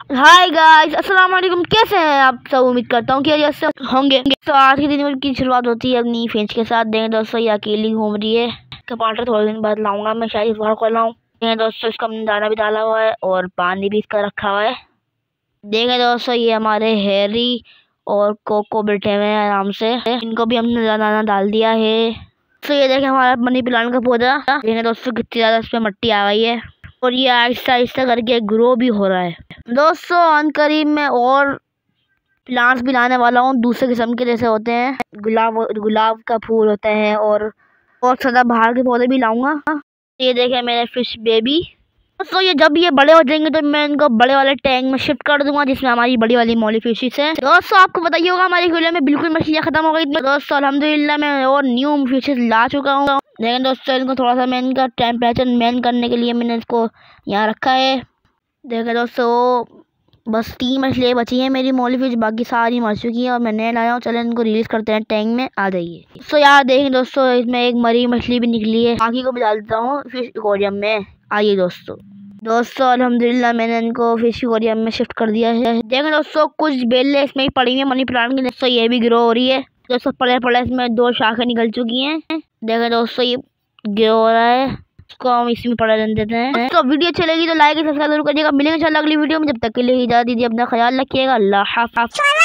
Hi guys, अस्सलाम वालेकुम। कैसे हैं आप सब? उम्मीद करता हूँ कि जैसे होंगे। तो आज के दिन की शुरुआत होती है अपनी फेंच के साथ। देखें दोस्तों, ये अकेली घूम रही है। टमाटर थोड़े दिन बाद लाऊंगा मैं, शायद इस बार को लाऊं। देखें दोस्तों, इसका हमने दाना भी डाला हुआ है और पानी भी इसका रखा हुआ है। देखें दोस्तों, ये हमारे हैरी और कोको बैठे हुए हैं आराम से। इनको भी हमने दाना डाल दिया है। तो ये देखें हमारा मनी प्लांट का पौधा। देखें दोस्तों, कितनी ज्यादा इस पे मिट्टी आ गई है और ये आहिस्ता आहिस्ता करके ग्रो भी हो रहा है। दोस्तों अनकरीब में और प्लांट्स भी लाने वाला हूँ दूसरे किस्म के, जैसे होते हैं गुलाब का फूल होता है और सदाबहार के पौधे भी लाऊंगा। ये देखें मेरे फिश बेबी। दोस्तों ये जब ये बड़े हो जाएंगे तो मैं इनको बड़े वाले टैंक में शिफ्ट कर दूंगा, जिसमें हमारी बड़ी वाली मौली फिशेस है। दोस्तों आपको बताइए होगा, हमारी वीडियो में बिल्कुल मछलियाँ खत्म हो गई थी। दोस्तों अल्हम्दुलिल्लाह मैं और न्यू फिशेस ला चुका हूँ। लेकिन दोस्तों इनको थोड़ा सा मैं इनका टेम्परेचर मेन करने के लिए मैंने इसको यहाँ रखा है। देखें दोस्तों, बस 3 मछलियाँ बची हैं मेरी मौली फिश, बाकी सारी मर चुकी हैं और मैं नए लाया हूँ। चलें इनको रिलीज करते हैं टैंक में, आ जाइए। तो यार देखें दोस्तों, इसमें एक मरी मछली भी निकली है। बाकी को भी डाल देता हूँ फिश एक्वेरियम में। आइए दोस्तों अल्हम्दुलिल्लाह मैंने इनको फिश एक्वेरियम में शिफ्ट कर दिया है। देखें दोस्तों, कुछ बेलें इसमें ही पड़ी हुई है मनी प्लांट की। दोस्तों ये भी ग्रो हो रही है। दोस्तों पड़े इसमें 2 शाखें निकल चुकी हैं। देखें दोस्तों, ये ग्रो हो रहा है, इसको हम इसी में पड़ा रहने देते हैं। तो वीडियो अच्छी लगी तो लाइक सब्सक्राइब जरूर करिएगा। मिलेंगे इंशाल्लाह अगली वीडियो में। जब तक के लिए इजाज़त दीजिए, अपना ख्याल रखिएगा। अल्लाह हाफ़िज़।